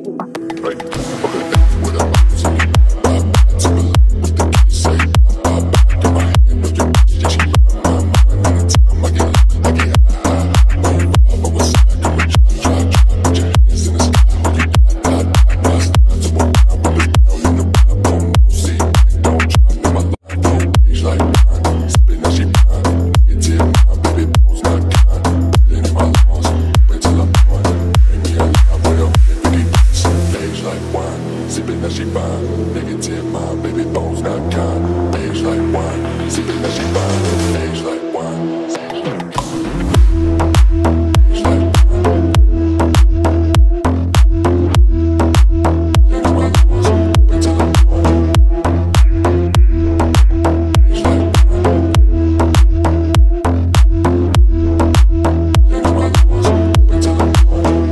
Sipping that she fine, negative mind, baby bones not kind. Age like wine, sipping that she fine, age like wine. Age like wine. Change my laws, wait till I'm born. Age like wine. Change my laws, wait till I'm born.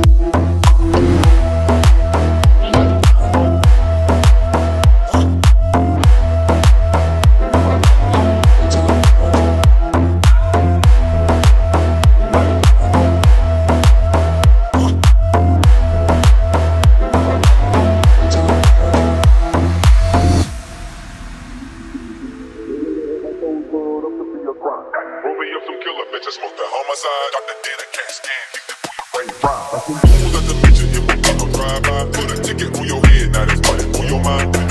Roll me up some killer bitches, smoke the homicide, Dr. Dana can't stand, keep the brain fried. Who's at the mission, it will fuck a drive-by, put a ticket on your head, now that's money on your mind.